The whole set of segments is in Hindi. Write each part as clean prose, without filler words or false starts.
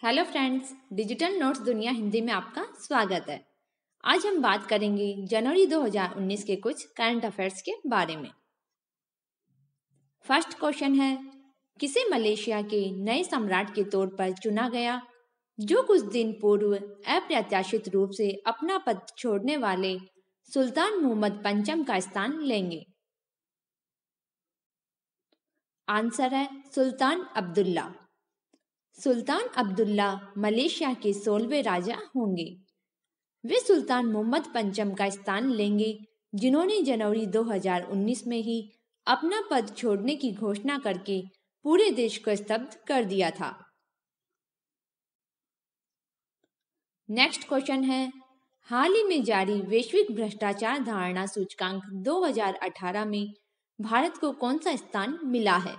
हेलो फ्रेंड्स, डिजिटल नोट्स दुनिया हिंदी में आपका स्वागत है। आज हम बात करेंगे जनवरी 2019 के कुछ करंट अफेयर्स के बारे में। फर्स्ट क्वेश्चन है, किसे मलेशिया के नए सम्राट के तौर पर चुना गया, जो कुछ दिन पूर्व अप्रत्याशित रूप से अपना पद छोड़ने वाले सुल्तान मोहम्मद पंचम का स्थान लेंगे? आंसर है Sultan Abdullah. Sultan Abdullah Malaysia के 16वें राजा होंगे। वे सुल्तान मोहम्मद पंचम का स्थान लेंगे, जिन्होंने जनवरी 2019 में ही अपना पद छोड़ने की घोषणा करके पूरे देश को स्तब्ध कर दिया था। नेक्स्ट क्वेश्चन है, हाल ही में जारी वैश्विक भ्रष्टाचार धारणा सूचकांक 2018 में भारत को कौन सा स्थान मिला है?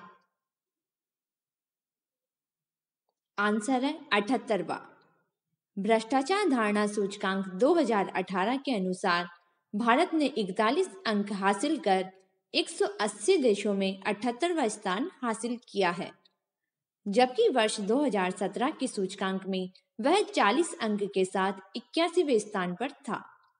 आंसर है 78वां। भ्रष्टाचार धारणा सूचकांक 2018 के अनुसार भारत ने 41 अंक हासिल कर 180 देशों में 78वां स्थान हासिल किया है, जबकि वर्ष 2017 के सूचकांक में वह 40 अंक के साथ 81वें स्थान पर था।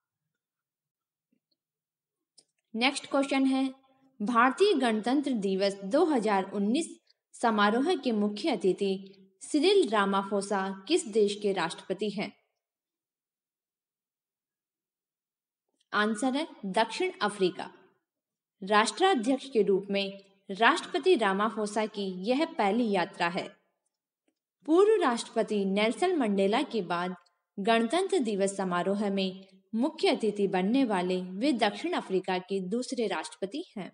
नेक्स्ट क्वेश्चन है, भारतीय गणतंत्र दिवस 2019 समारोह के मुख्य अतिथि सिरिल रामाफोसा किस देश के राष्ट्रपति हैं? आंसर है दक्षिण अफ्रीका। राष्ट्राध्यक्ष के रूप में राष्ट्रपति रामाफोसा की यह पहली यात्रा है। पूर्व राष्ट्रपति नेल्सन मंडेला के बाद गणतंत्र दिवस समारोह में मुख्य अतिथि बनने वाले वे दक्षिण अफ्रीका के दूसरे राष्ट्रपति हैं।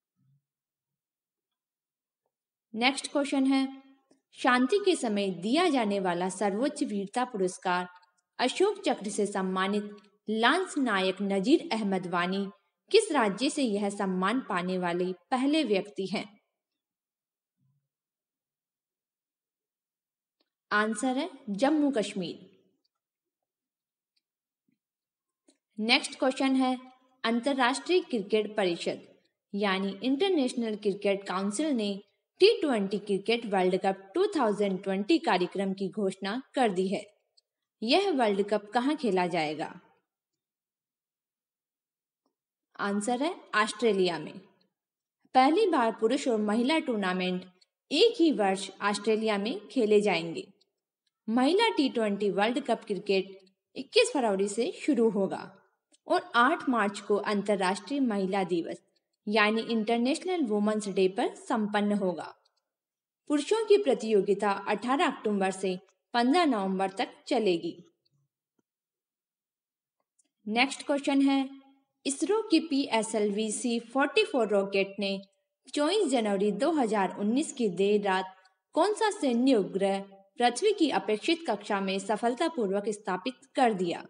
नेक्स्ट क्वेश्चन है, शांति के समय दिया जाने वाला सर्वोच्च वीरता पुरस्कार अशोक चक्र से सम्मानित लांस नायक नजीर अहमद वानी किस राज्य से यह सम्मान पाने वाले पहले व्यक्ति हैं? आंसर है जम्मू कश्मीर। नेक्स्ट क्वेश्चन है, अंतर्राष्ट्रीय क्रिकेट परिषद यानी इंटरनेशनल क्रिकेट काउंसिल ने T20 क्रिकेट वर्ल्ड कप 2020 कार्यक्रम की घोषणा कर दी है। यह वर्ल्ड कप कहां खेला जाएगा? आंसर है ऑस्ट्रेलिया में। पहली बार पुरुष और महिला टूर्नामेंट एक ही वर्ष ऑस्ट्रेलिया में खेले जाएंगे। महिला T20 वर्ल्ड कप क्रिकेट 21 फरवरी से शुरू होगा और 8 मार्च को अंतर्राष्ट्रीय महिला दिवस यानी इंटरनेशनल वुमेन्स डे पर संपन्न होगा। पुरुषों की प्रतियोगिता 18 अक्टूबर से 15 नवंबर तक चलेगी। नेक्स्ट क्वेश्चन है, इसरो की PSLV-C-44 रॉकेट ने 24 जनवरी 2019 की देर रात कौन सा सैन्य उपग्रह पृथ्वी की अपेक्षित कक्षा में सफलतापूर्वक स्थापित कर दिया?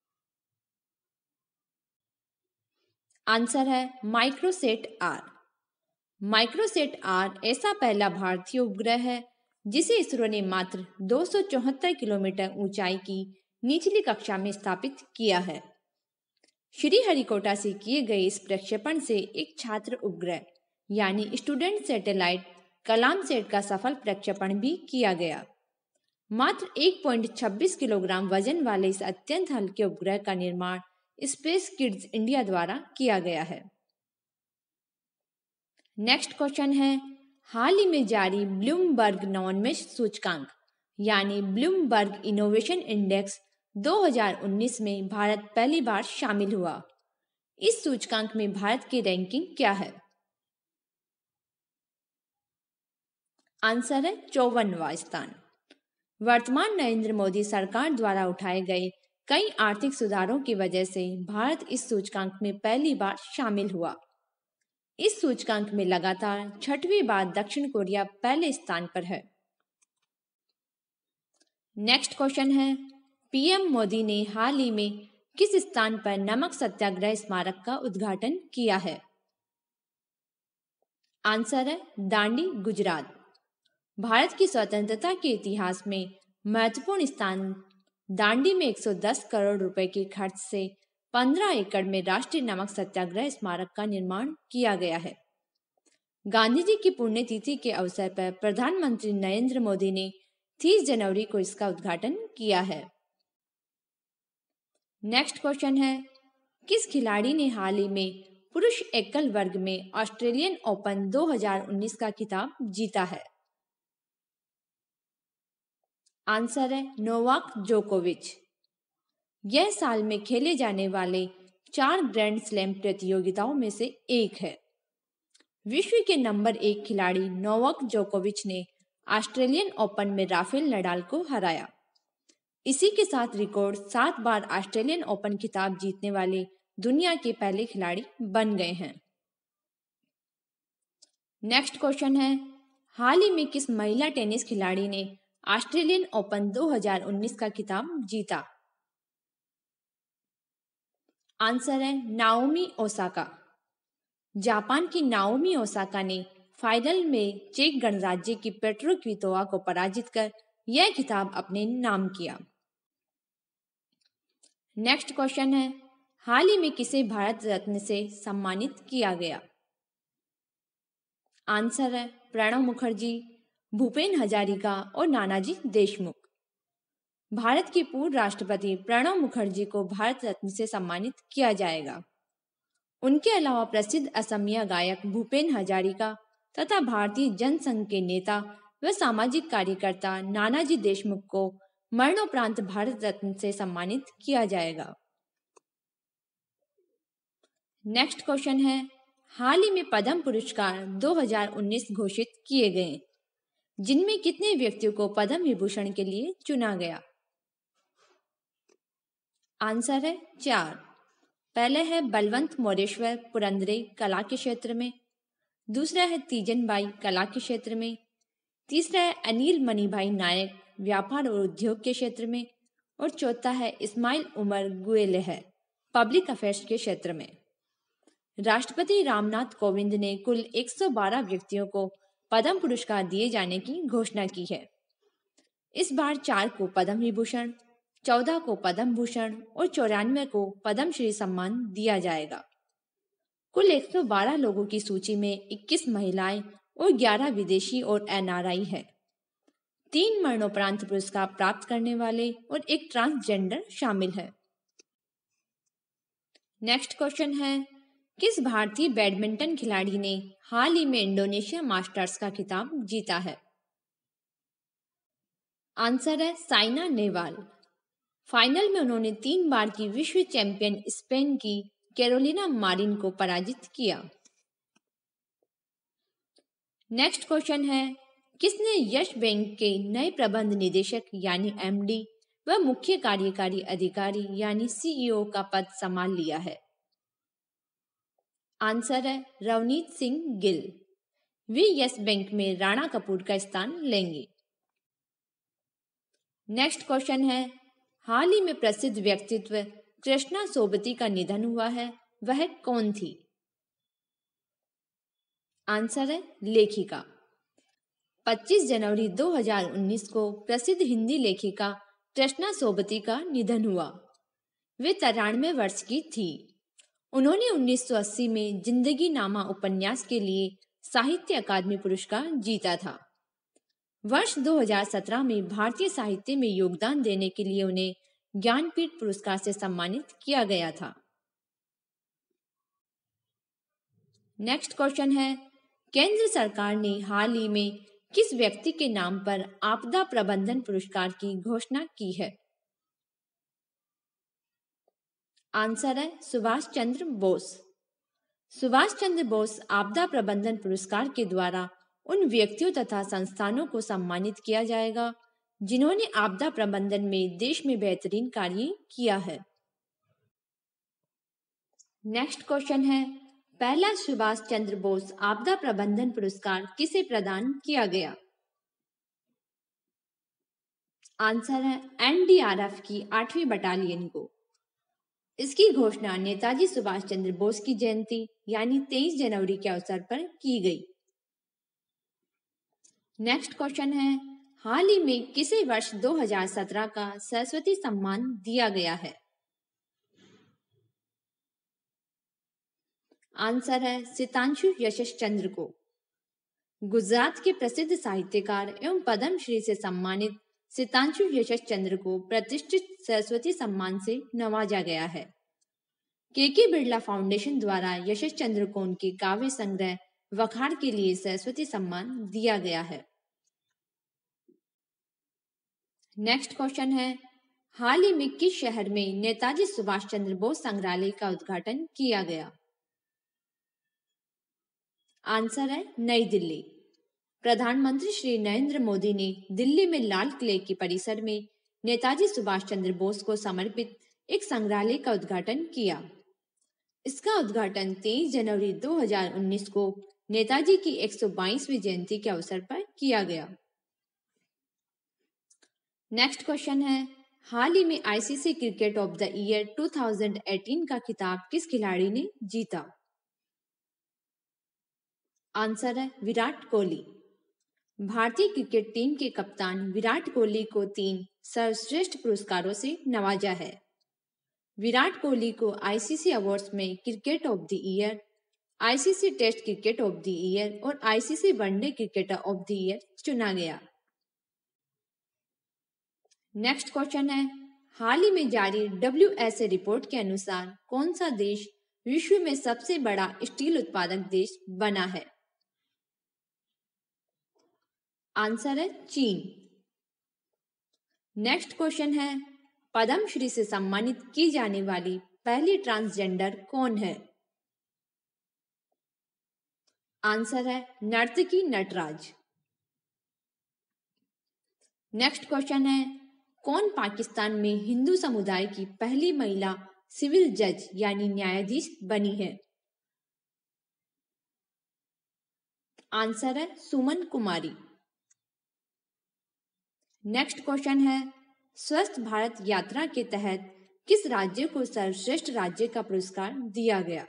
आंसर है माइक्रोसेट आर। माइक्रोसेट आर ऐसा पहला भारतीय उपग्रह है जिसे इसरो ने मात्र 274 किलोमीटर ऊंचाई की निचली कक्षा में स्थापित किया है। श्रीहरिकोटा से किए गए इस प्रक्षेपण से एक छात्र उपग्रह यानी स्टूडेंट सैटेलाइट कलाम सेट का सफल प्रक्षेपण भी किया गया। मात्र 1.26 किलोग्राम वजन वाले इस अत्यंत हल्के उपग्रह का निर्माण स्पेस किड्स इंडिया द्वारा किया गया है। नेक्स्ट क्वेश्चन है, हाल ही में जारी ब्लूमबर्ग नवोन्मेष सूचकांक यानी ब्लूमबर्ग इनोवेशन इंडेक्स 2019 में भारत पहली बार शामिल हुआ। इस सूचकांक में भारत की रैंकिंग क्या है? आंसर है 54वां स्थान। वर्तमान नरेंद्र मोदी सरकार द्वारा उठाए गए कई आर्थिक सुधारों की वजह से भारत इस सूचकांक में पहली बार शामिल हुआ। इस सूचकांक में लगातार 6वीं बार दक्षिण कोरिया पहले स्थान पर है। नेक्स्ट क्वेश्चन है, पीएम मोदी ने हाल ही में किस स्थान पर नमक सत्याग्रह स्मारक का उद्घाटन किया है? आंसर है दांडी, गुजरात। भारत की स्वतंत्रता के इतिहास में महत्वपूर्ण स्थान दांडी में 110 करोड़ रुपए के खर्च से 15 एकड़ में राष्ट्रीय नमक सत्याग्रह स्मारक का निर्माण किया गया है। गांधी जी की पुण्यतिथि के अवसर पर प्रधानमंत्री नरेंद्र मोदी ने 30 जनवरी को इसका उद्घाटन किया है। नेक्स्ट क्वेश्चन है, किस खिलाड़ी ने हाल ही में पुरुष एकल वर्ग में ऑस्ट्रेलियन ओपन 2019 का खिताब जीता है? आंसर है नोवाक जोकोविच। यह साल में खेले जाने वाले 4 ग्रैंड स्लैम प्रतियोगिताओं में से एक है। विश्व के नंबर 1 खिलाड़ी नोवाक जोकोविच ने ऑस्ट्रेलियन ओपन में राफेल नडाल को हराया। इसी के साथ रिकॉर्ड 7 बार ऑस्ट्रेलियन ओपन खिताब जीतने वाले दुनिया के पहले खिलाड़ी बन गए हैं। नेक्स्ट क्वेश्चन है, हाल ही में किस महिला टेनिस खिलाड़ी ने ऑस्ट्रेलियन ओपन 2019 का खिताब जीता? आंसर है नाओमी ओसाका। जापान की नाओमी ओसाका ने फाइनल में चेक गणराज्य की पेट्रो क्वितोवा को पराजित कर यह खिताब अपने नाम किया। नेक्स्ट क्वेश्चन है, हाल ही में किसे भारत रत्न से सम्मानित किया गया? आंसर है प्रणब मुखर्जी, भूपेन हजारिका और नानाजी देशमुख। भारत के पूर्व राष्ट्रपति प्रणब मुखर्जी को भारत रत्न से सम्मानित किया जाएगा। उनके अलावा प्रसिद्ध असमिया गायक भूपेन हजारिका तथा भारतीय जनसंघ के नेता व सामाजिक कार्यकर्ता नानाजी देशमुख को मरणोपरांत भारत रत्न से सम्मानित किया जाएगा। नेक्स्ट क्वेश्चन है, हाल ही में पद्म पुरस्कार 2019 घोषित किए गए, जिनमें कितने व्यक्तियों को पद्म विभूषण के लिए चुना गया? आंसर है 4। पहले है बलवंत मोरेश्वर पुरंदरे कला के क्षेत्र में, दूसरा है तीजन बाई कला के क्षेत्र में, तीसरा है अनिल मणिभाई नायक व्यापार और उद्योग के क्षेत्र में, और चौथा है Ismail Omar Guelleh public affairs के क्षेत्र में। राष्ट्रपति रामनाथ कोविंद ने कुल 112 व्यक्तियों को पद्म पुरस्कार दिए जाने की घोषणा की है। इस बार 4 को पद्म विभूषण, 14 को पद्म भूषण और 94 को पद्मश्री सम्मान दिया जाएगा। कुल 112 लोगों की सूची में 21 महिलाएं और 11 विदेशी और एनआरआई है। 3 मरणोपरांत पुरस्कार प्राप्त करने वाले और एक ट्रांसजेंडर शामिल है। नेक्स्ट क्वेश्चन है, किस भारतीय बैडमिंटन खिलाड़ी ने हाल ही में इंडोनेशिया मास्टर्स का खिताब जीता है? आंसर है साइना नेहवाल। फाइनल में उन्होंने 3 बार की विश्व चैंपियन स्पेन की कैरोलिना मारिन को पराजित किया। नेक्स्ट क्वेश्चन है, किसने यस बैंक के नए प्रबंध निदेशक यानी एमडी व मुख्य कार्यकारी अधिकारी यानी सीईओ का पद संभाल लिया है? आंसर है रवनीत सिंह गिल। वे यस बैंक में राणा कपूर का स्थान लेंगे। नेक्स्ट क्वेश्चन है, हाल ही में प्रसिद्ध व्यक्तित्व कृष्णा सोबती का निधन हुआ है, वह कौन थी? आंसर है लेखिका। 25 जनवरी 2019 को प्रसिद्ध हिंदी लेखिका कृष्णा सोबती का निधन हुआ। वे 93 वर्ष की थी। उन्होंने 1980 में जिंदगी नामा उपन्यास के लिए साहित्य अकादमी पुरस्कार जीता था। वर्ष 2017 में भारतीय साहित्य में योगदान देने के लिए उन्हें ज्ञानपीठ पुरस्कार से सम्मानित किया गया था। नेक्स्ट क्वेश्चन है, केंद्र सरकार ने हाल ही में किस व्यक्ति के नाम पर आपदा प्रबंधन पुरस्कार की घोषणा की है? आंसर है सुभाष चंद्र बोस। सुभाष चंद्र बोस आपदा प्रबंधन पुरस्कार के द्वारा उन व्यक्तियों तथा संस्थानों को सम्मानित किया जाएगा जिन्होंने आपदा प्रबंधन में देश में बेहतरीन कार्य किया है। नेक्स्ट क्वेश्चन है, पहला सुभाष चंद्र बोस आपदा प्रबंधन पुरस्कार किसे प्रदान किया गया? आंसर है एनडीआरएफ की 8वीं बटालियन को। इसकी घोषणा नेताजी सुभाष चंद्र बोस की जयंती यानी 23 जनवरी के अवसर पर की गई। नेक्स्ट क्वेश्चन है, हाल ही में किसे वर्ष 2017 का सरस्वती सम्मान दिया गया है? आंसर है सितांशु यशस चंद्र को। गुजरात के प्रसिद्ध साहित्यकार एवं पद्मश्री से सम्मानित सितांशु यशस चंद्र को प्रतिष्ठित सरस्वती सम्मान से नवाजा गया है। के बिरला फाउंडेशन द्वारा यशस चंद्र को उनके काव्य संग्रह वखार के लिए सरस्वती सम्मान दिया गया है। नेक्स्ट क्वेश्चन है, हाल ही में किस शहर में नेताजी सुभाष चंद्र बोस संग्रहालय का उद्घाटन किया गया? आंसर है नई दिल्ली। प्रधानमंत्री श्री नरेंद्र मोदी ने दिल्ली में लाल किले के परिसर में नेताजी सुभाष चंद्र बोस को समर्पित एक संग्रहालय का उद्घाटन किया। इसका उद्घाटन 23 जनवरी 2019 को नेताजी की 122वीं जयंती के अवसर पर किया गया। नेक्स्ट क्वेश्चन है, हाल ही में ICC cricket of the year 2018 का खिताब किस खिलाड़ी ने जीता? आंसर है विराट कोहली। भारतीय क्रिकेट टीम के कप्तान विराट कोहली को 3 सर्वश्रेष्ठ पुरस्कारों से नवाजा है। विराट कोहली को आईसीसी अवार्ड्स में cricket of the year, ICC test cricket of the year और ICC one day cricketer of the year चुना गया। नेक्स्ट क्वेश्चन है, हाल ही में जारी WSA रिपोर्ट के अनुसार कौन सा देश विश्व में सबसे बड़ा स्टील उत्पादक देश बना है? आंसर है चीन। नेक्स्ट क्वेश्चन है, पद्म श्री से सम्मानित की जाने वाली पहली ट्रांसजेंडर कौन है? आंसर है नर्तकी नटराज। नेक्स्ट क्वेश्चन है, कौन पाकिस्तान में हिंदू समुदाय की पहली महिला सिविल जज यानी न्यायाधीश बनी है? आंसर है सुमन कुमारी। नेक्स्ट क्वेश्चन है, स्वस्थ भारत यात्रा के तहत किस राज्य को सर्वश्रेष्ठ राज्य का पुरस्कार दिया गया?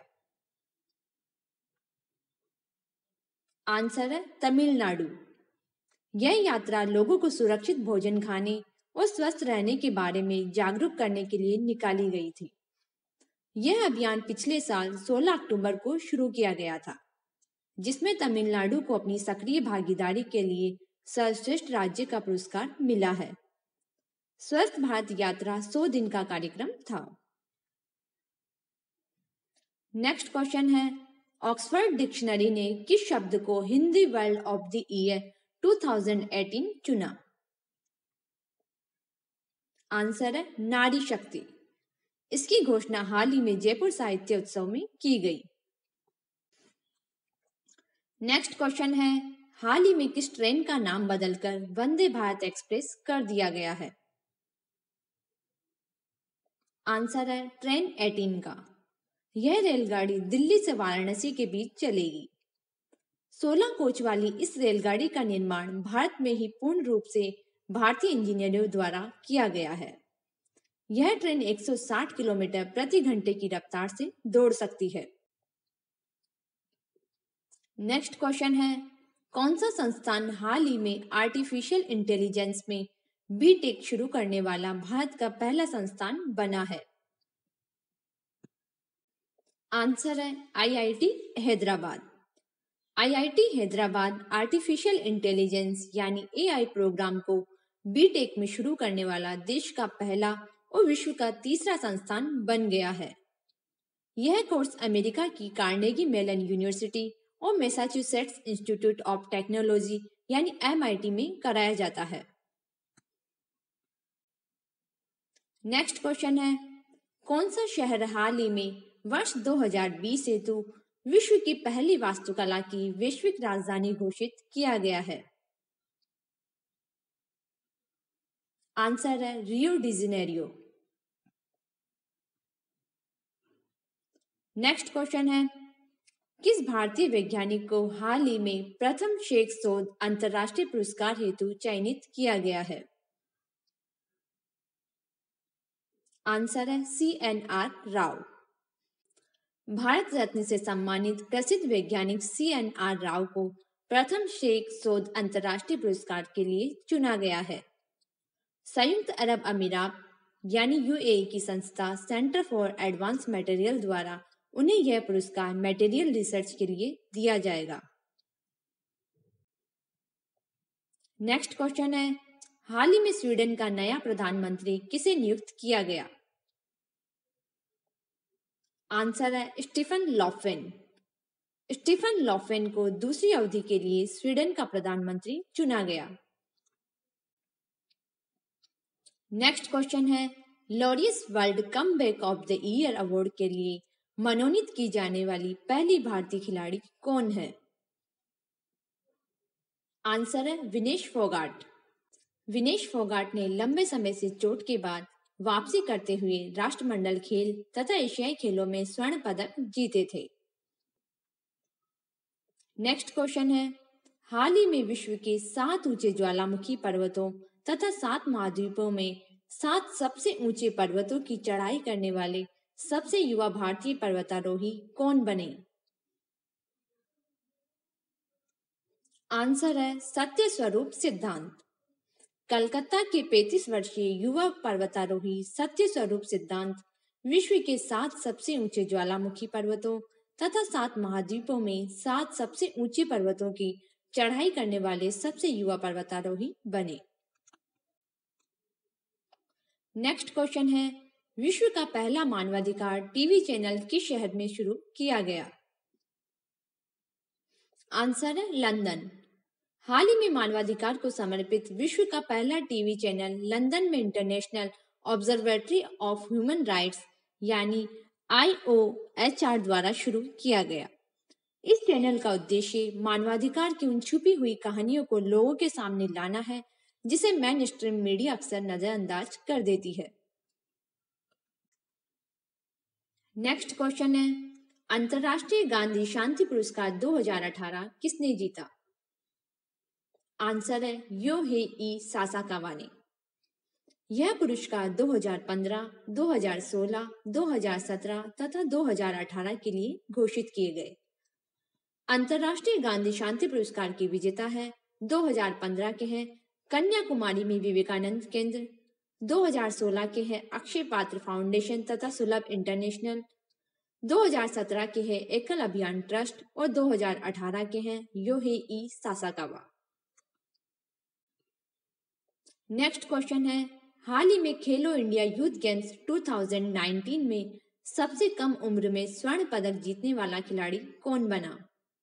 आंसर है तमिलनाडु। यह यात्रा लोगों को सुरक्षित भोजन खाने और स्वस्थ रहने के बारे में जागरूक करने के लिए निकाली गई थी। यह अभियान पिछले साल 16 अक्टूबर को शुरू किया गया था, जिसमें तमिलनाडु को अपनी सक्रिय भागीदारी के लिए सर्वश्रेष्ठ राज्य का पुरस्कार मिला है। स्वस्थ भारत यात्रा 100 दिन का कार्यक्रम था। नेक्स्ट क्वेश्चन है, ऑक्सफोर्ड डिक्शनरी ने किस शब्द को Hindi world of the year 2018 चुना? आंसर है नारी शक्ति। इसकी घोषणा हाल ही में जयपुर साहित्य उत्सव में की गई। नेक्स्ट क्वेश्चन है, हाल ही में किस ट्रेन का नाम बदलकर वंदे भारत एक्सप्रेस कर दिया गया है? आंसर है ट्रेन 18 का। यह रेलगाड़ी दिल्ली से वाराणसी के बीच चलेगी। 16 कोच वाली इस रेलगाड़ी का निर्माण भारत में ही पूर्ण रूप से भारतीय इंजीनियरों द्वारा किया गया है। यह ट्रेन 160 किलोमीटर प्रति घंटे की रफ्तार से दौड़ सकती है। नेक्स्ट क्वेश्चन है, कौन सा संस्थान हाल ही में आर्टिफिशियल इंटेलिजेंस में बीटेक शुरू करने वाला भारत का पहला संस्थान बना है? आंसर है IIT Hyderabad. IIT Hyderabad artificial intelligence यानी एआई प्रोग्राम को बीटेक में शुरू करने वाला देश का पहला और विश्व का तीसरा संस्थान बन गया है। यह कोर्स अमेरिका की कार्नेगी मेलन यूनिवर्सिटी और मैसाचुसेट्स इंस्टीट्यूट ऑफ टेक्नोलॉजी यानी MIT में कराया जाता है। नेक्स्ट क्वेश्चन है, कौन सा शहर हाल ही में वर्ष 2020 हेतु विश्व की पहली वास्तुकला की वैश्विक राजधानी घोषित किया गया है? आंसर है Rio de Janeiro. Next question है, किस भारतीय वैज्ञानिक को हाल ही में प्रथम शेख शोध अंतरराष्ट्रीय पुरस्कार हेतु चयनित किया गया है? आंसर है CNR राव। भारत रत्न से सम्मानित प्रसिद्ध वैज्ञानिक CNR राव को प्रथम शेख शोध अंतरराष्ट्रीय पुरस्कार के लिए चुना गया है। संयुक्त अरब अमीरात यानी UAE की संस्था सेंटर फॉर एडवांस मटेरियल द्वारा उन्हें यह पुरस्कार मटेरियल रिसर्च के लिए दिया जाएगा। नेक्स्ट क्वेश्चन है, हाल ही में स्वीडन का नया प्रधानमंत्री किसे नियुक्त किया गया? आंसर है स्टीफन लॉफवेन। स्टीफन लॉफवेन को दूसरी अवधि के लिए स्वीडन का प्रधानमंत्री चुना गया। नेक्स्ट क्वेश्चन है, Laureus world comeback of the year award के लिए मनोनीत की जाने वाली पहली भारतीय खिलाड़ी कौन है? आंसर है विनेश फोगाट। विनेश फोगाट ने लंबे समय से चोट के बाद वापसी करते हुए राष्ट्रमंडल खेल तथा एशियाई खेलों में स्वर्ण पदक जीते थे। नेक्स्ट क्वेश्चन है, हाल ही में विश्व के 7 ऊंचे ज्वालामुखी पर्वतों तथा 7 महाद्वीपों में 7 सबसे ऊंचे पर्वतों की चढ़ाई करने वाले सबसे युवा भारतीय पर्वतारोही कौन बने? आंसर है सत्य स्वरूप सिद्धांत। कलकत्ता के 35 वर्षीय युवा पर्वतारोही सत्य स्वरूप सिद्धांत विश्व के 7 सबसे ऊंचे ज्वालामुखी पर्वतों तथा 7 महाद्वीपों में 7 सबसे ऊंचे पर्वतों की चढ़ाई करने वाले सबसे युवा पर्वतारोही बने। नेक्स्ट क्वेश्चन है, विश्व का पहला मानवाधिकार टीवी चैनल किस शहर में शुरू किया गया? आंसर है लंदन। हाल ही में मानवाधिकार को समर्पित विश्व का पहला टीवी चैनल लंदन में international observatory of human rights यानी IOHR द्वारा शुरू किया गया। इस चैनल का उद्देश्य मानवाधिकार की उन छुपी हुई कहानियों को लोगों के सामने लाना है जिसे मेन स्ट्रीम मीडिया अक्सर नजरअंदाज कर देती है। नेक्स्ट क्वेश्चन है, अंतरराष्ट्रीय गांधी शांति पुरस्कार 2018 किसने जीता? आंसर है योहेई सासाकावा ने। यह पुरस्कार 2015, 2016, 2017 तथा 2018 के लिए घोषित किए गए। अंतरराष्ट्रीय गांधी शांति पुरस्कार के विजेता है 2015 के हैं कन्याकुमारी में विवेकानंद केंद्र, 2016 के हैं अक्षय पात्र फाउंडेशन तथा सुलभ इंटरनेशनल, 2017 के हैं एकल अभियान ट्रस्ट और 2018 के हैं योहेई सासाकावा। नेक्स्ट क्वेश्चन है, हाल ही में खेलो इंडिया यूथ गेम्स 2019 में सबसे कम उम्र में स्वर्ण पदक जीतने वाला खिलाड़ी कौन बना?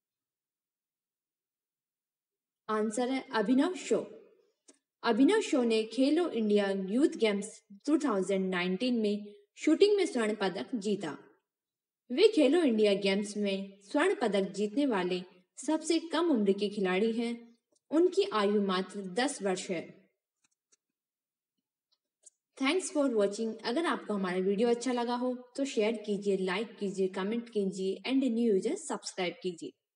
आंसर है अभिनव शो। अभिनव शो ने खेलो इंडिया यूथ गेम्स 2019 में शूटिंग में स्वर्ण पदक जीता। वे खेलो इंडिया गेम्स में स्वर्ण पदक जीतने वाले सबसे कम उम्र के खिलाड़ी हैं। उनकी आयु मात्र 10 वर्ष है। Thanks for watching. अगर आपको हमारा वीडियो अच्छा लगा हो तो शेयर कीजिए, लाइक कीजिए, कमेंट कीजिए एंड न्यू यूजर सब्सक्राइब कीजिए।